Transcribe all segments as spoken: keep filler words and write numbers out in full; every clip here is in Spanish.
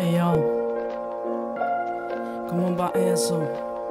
Hey yo, ¿cómo va eso?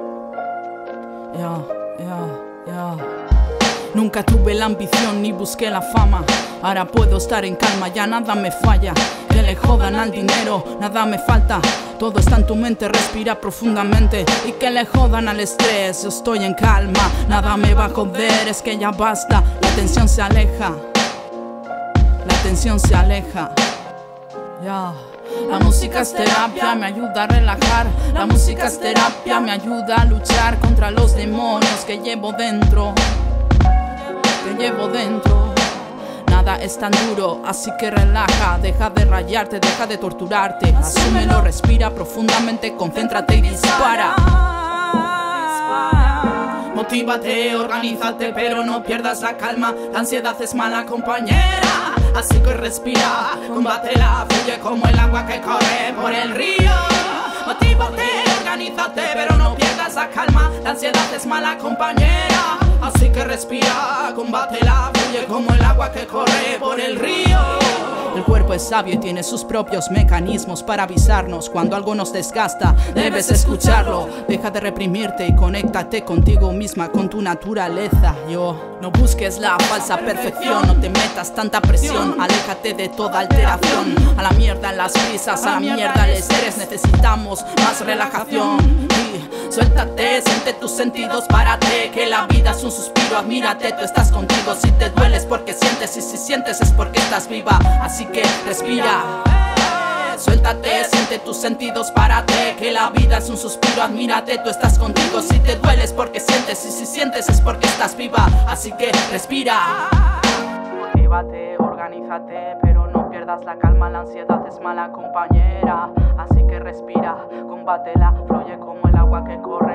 Ya, ya, ya. Nunca tuve la ambición ni busqué la fama. Ahora puedo estar en calma, ya nada me falla. Que le jodan al dinero, nada me falta. Todo está en tu mente, respira profundamente. Y que le jodan al estrés, yo estoy en calma. Nada me va a joder, es que ya basta. La tensión se aleja, la tensión se aleja. Ya. La música es terapia, me ayuda a relajar. La música es terapia, me ayuda a luchar contra los demonios que llevo dentro, que llevo dentro. Nada es tan duro, así que relaja. Deja de rayarte, deja de torturarte. Asúmelo, respira profundamente, concéntrate y dispara. Motívate, organízate, pero no pierdas la calma. La ansiedad es mala compañera, así que respira, combátela, fluye como el agua que corre por el río. Motívate, organízate, pero no pierdas la calma. La ansiedad es mala compañera, así que respira, combátela, fluye como el agua que corre por el río. El cuerpo es sabio y tiene sus propios mecanismos para avisarnos cuando algo nos desgasta. Debes escucharlo, deja de reprimirte y conéctate contigo misma, con tu naturaleza. Yo, no busques la falsa perfección, no te metas tanta presión, aléjate de toda alteración. A la mierda las prisas, a la mierda el estrés, necesitamos más relajación. Y suéltate, siente tus sentidos, párate, que la vida es un suspiro, admírate, tú estás contigo. Si te dueles porque sientes y si sientes es porque estás viva. Así que respira, suéltate, siente tus sentidos, párate, que la vida es un suspiro, admírate, tú estás contigo. Si te dueles porque sientes y si sientes es porque estás viva. Así que respira. Motívate, organízate, pero no pierdas la calma. La ansiedad es mala compañera, así que respira, combátela, fluye como el agua que corre